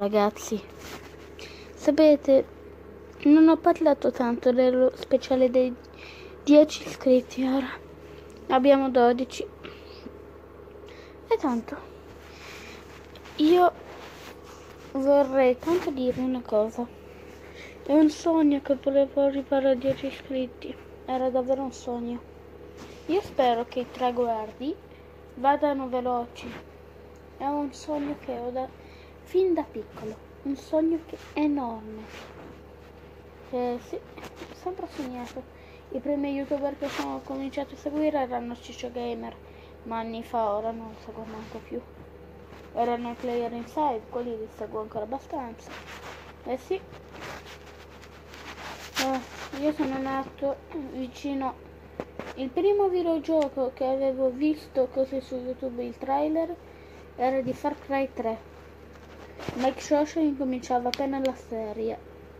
Ragazzi, sapete, non ho parlato tanto dello speciale dei 10 iscritti, ora abbiamo 12. E tanto, io vorrei tanto dirvi una cosa. È un sogno che volevo arrivare a 10 iscritti, era davvero un sogno. Io spero che i traguardi vadano veloci. È un sogno che ho fin da piccolo, un sogno che è enorme. Sì, ho sempre sognato. I primi youtuber che ho cominciato a seguire erano Ciccio Gamer, ma anni fa, ora non lo seguo manco più. Erano i Player Inside, quelli li seguo ancora abbastanza. Sì. Io sono nato vicino. Il primo videogioco che avevo visto così su YouTube, il trailer, era di Far Cry 3. Mike Shosha incominciava appena la serie.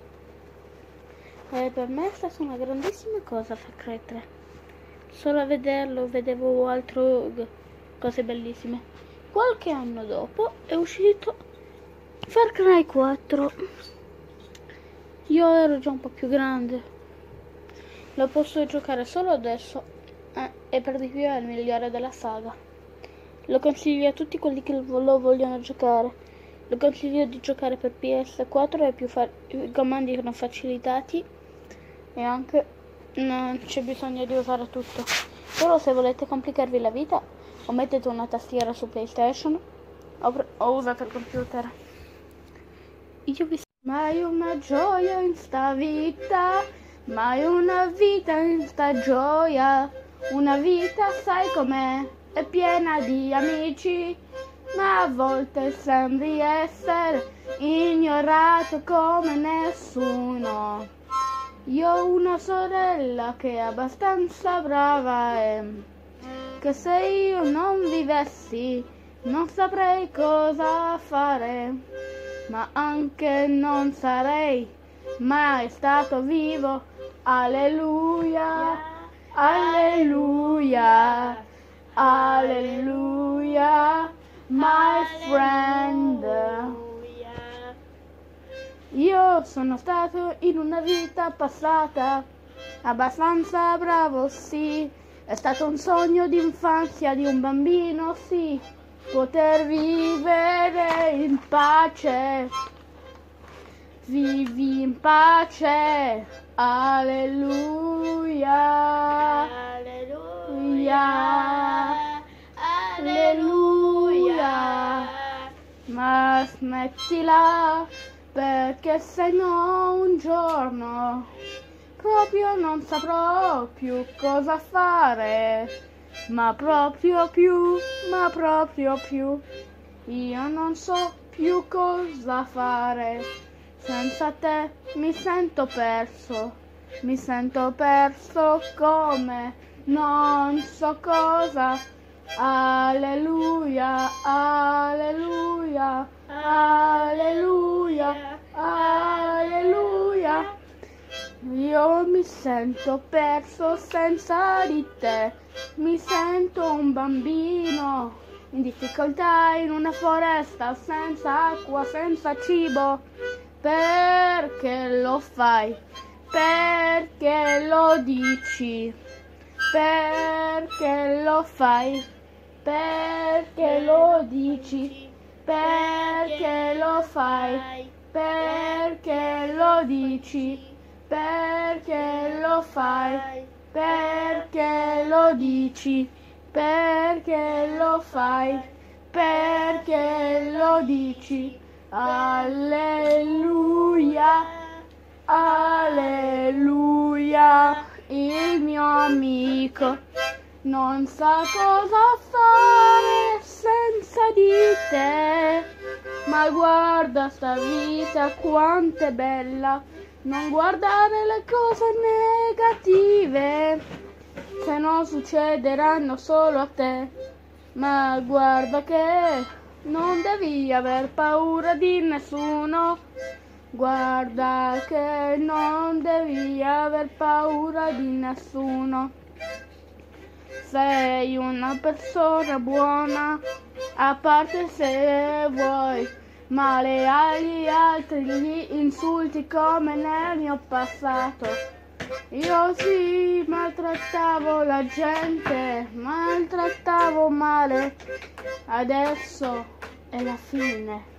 Per me è stata una grandissima cosa Far Cry 3. Solo a vederlo vedevo cose bellissime. Qualche anno dopo è uscito Far Cry 4. Io ero già un po' più grande. Lo posso giocare solo adesso e per di più è il migliore della saga. Lo consiglio a tutti quelli che lo vogliono giocare. Lo consiglio di giocare per PS4 e i comandi sono facilitati e anche non c'è bisogno di usare tutto. Solo se volete complicarvi la vita o mettete una tastiera su PlayStation o usate il computer. Mai una gioia in sta vita, mai una vita in sta gioia. Una vita sai com'è, è piena di amici, ma a volte sembri essere ignorato come nessuno. Io ho una sorella che è abbastanza brava e che se io non vivessi non saprei cosa fare, ma anche non sarei mai stato vivo. Alleluia, alleluia, alleluia, my friend. Io sono stato in una vita passata abbastanza bravo, sì. È stato un sogno di infanzia di un bambino, sì. Poter vivere in pace. Vivi in pace. Alleluia. Alleluia. Alleluia. Ma smettila, perché se no un giorno proprio non saprò più cosa fare, ma proprio più, io non so più cosa fare. Senza te mi sento perso come non so cosa. Alleluia, alleluia, alleluia, alleluia. Io mi sento perso senza di te, mi sento un bambino in difficoltà in una foresta, senza acqua, senza cibo. Perché lo fai? Perché lo dici? Perché lo fai? Perché lo dici? Perché lo fai? Perché lo dici? Perché lo fai? Perché lo dici? Perché lo fai? Perché lo dici? Alleluia, alleluia. Il mio amico non sa cosa fare senza di te, ma guarda sta vita quanto è bella. Non guardare le cose negative, se no succederanno solo a te. Ma guarda che non devi aver paura di nessuno. Guarda che non devi aver paura di nessuno. Sei una persona buona, a parte se vuoi, male agli altri, gli insulti come nel mio passato. Io sì, maltrattavo la gente, maltrattavo male, adesso è la fine.